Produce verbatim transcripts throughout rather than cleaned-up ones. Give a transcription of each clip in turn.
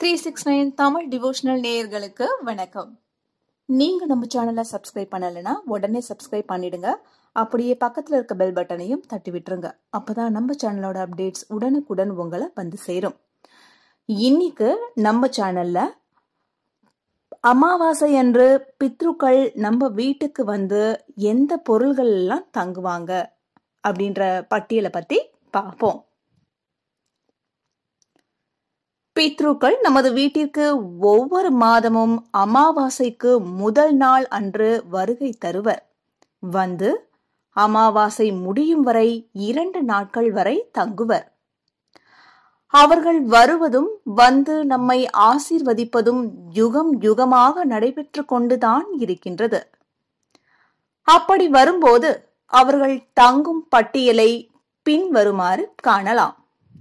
Three six nine Tamil devotional நேயர்களுக்கு வணக்கம். நீங்க நம்ம சேனலை சப்ஸ்கிரைப் பண்ணலைன்னா உடனே சப்ஸ்கிரைப் பண்ணிடுங்க. அப்படியே பக்கத்துல இருக்க பெல் பட்டனையும் தட்டி விட்டுருங்க. அப்பதான் நம்ம சேனலோட அப்டேட்ஸ் உடனுக்குடன் உங்களை வந்து சேரும். இன்னைக்கு நம்ம சேனல்ல அமாவாசை அன்று பித்ருக்கள் நம்ம வீட்டுக்கு வந்து எந்த பொருள்கள் எல்லாம் தங்குவாங்க அப்படின்ற பட்டியலை பத்தி பார்ப்போம். பித்ருக்கள் நமது வீட்டிற்கு ஒவ்வொரு மாதமும் அமாவாசைக்கு முதல் நாள் அன்று வருகை தருவர். வந்து அமாவாசை முடியும் வரை இரண்டு நாட்கள் வரை தங்குவர். அவர்கள் வருவதும் வந்து நம்மை ஆசீர்வதிப்பதும் யுகம் யுகமாக நடைபெற்று கொண்டுதான் இருக்கின்றது. அப்படி வரும்போது அவர்கள் தங்கும் பட்டியலை பின்வருமாறு காணலாம்.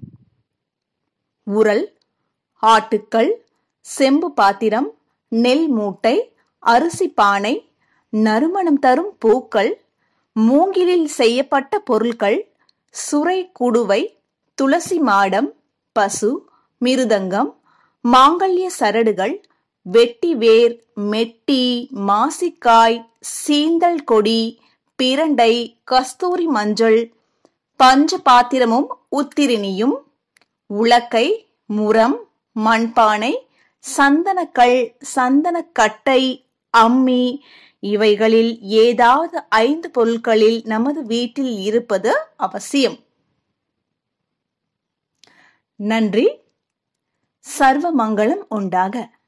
உரல், ஆட்டுக்கள், செம்பு பாத்திரம், நெல் மூட்டை, அரிசி பானை, நறுமணம் தரும் பூக்கள், மூங்கிலில் செய்யப்பட்ட பொருட்கள், சுரை குடுவை, துளசி மாடம், பசு, மிருதங்கம், மாங்கல்ய சரடுகள், வெட்டி வேர், மெட்டி, மாசிக்காய், சீந்தல் கொடி, பிரண்டை, கஸ்தூரி மஞ்சள், பஞ்ச பாத்திரமும் உத்திரினியும், உலக்கை, முரம், மண்பானை, சந்தனக்கல், சந்தனக்கட்டை, அம்மி, இவைகளில் ஏதாவது ஐந்து பொருட்களில் நமது வீட்டில் இருப்பது அவசியம். நன்றி. சர்வ மங்களம் உண்டாக.